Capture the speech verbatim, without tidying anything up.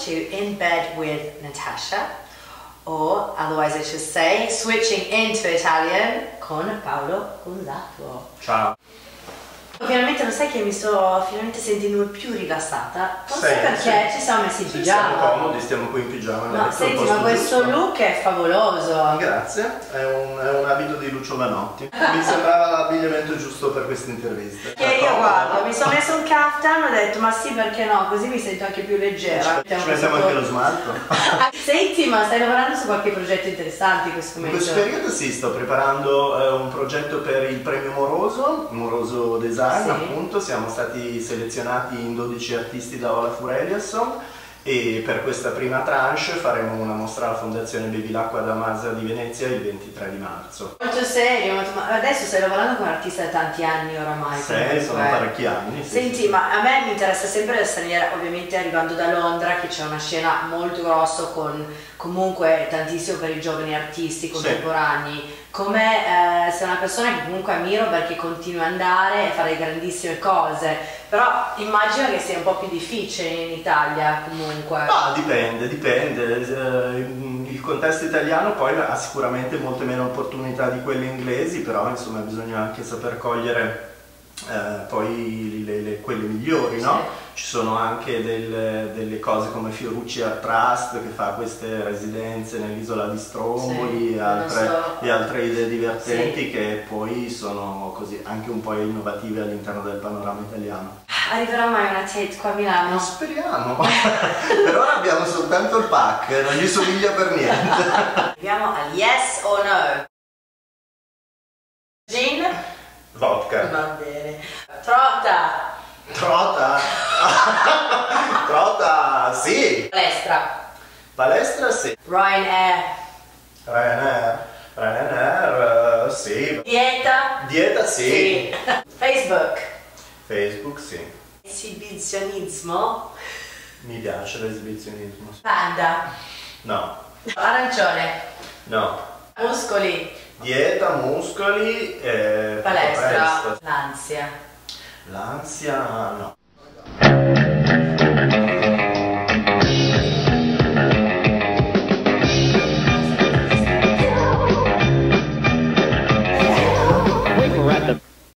to In Bed with Natasha, or otherwise I should say, switching into Italian con Paolo Gonzato. Ciao. Finalmente lo sai che mi sto finalmente sentendo più rilassata, forse sì, perché sì. ci siamo messi in sì, pigiama. Siamo comodi, stiamo qui in pigiama. No, senti, ma questo giusto. Look è favoloso. Grazie, è un, è un abito di Lucio Vanotti. Mi sembrava l'abbigliamento giusto per questa intervista. Che io guardo, mi sono messo un kaftan e ho detto ma sì perché no, così mi sento anche più leggera. Ci, ci mettiamo anche lo smalto. Senti, ma stai lavorando su qualche progetto interessante in questo momento? In questo periodo sì, sto preparando eh, un progetto per il premio Moroso, Moroso Design. Sì. Appunto, siamo stati selezionati in dodici artisti da Olaf Eliasson e per questa prima tranche faremo una mostra alla Fondazione Bevilacqua da Masa di Venezia il ventitré di marzo. Molto serio, ma adesso stai lavorando con un artista da tanti anni oramai. Sì, sono parecchi anni. Sì, Senti, sì, ma a me mi interessa sempre la straniera, ovviamente arrivando da Londra, che c'è una scena molto grossa con comunque tantissimo per i giovani artisti contemporanei. Sì. Come eh, sei una persona che comunque ammiro perché continua ad andare e fare grandissime cose, però immagino che sia un po' più difficile in Italia comunque. Ah, dipende, dipende. Il contesto italiano poi ha sicuramente molte meno opportunità di quelle inglesi, però insomma bisogna anche saper cogliere eh, poi le, le, quelle migliori, no? Sì. Ci sono anche delle, delle cose come Fiorucci Art Trust che fa queste residenze nell'isola di Stromboli, sì, e, altre, so. e altre idee divertenti, sì, che poi sono così anche un po' innovative all'interno del panorama italiano. Arriverà mai una Tate qua a Milano? Speriamo. Per ora abbiamo soltanto il pack, non gli somiglia per niente. Arriviamo al yes o no. Gin? Vodka. Va bene. Trota. Trota? Trota, sì. Palestra. Palestra, sì. Ryanair. Ryanair. Ryanair, uh, sì. Dieta. Dieta, sì. Sì. Facebook. Facebook, sì. Esibizionismo. Mi piace l'esibizionismo. Panda. No. Arancione. No. Muscoli. Dieta, muscoli e palestra. L'ansia. L'ansia, no.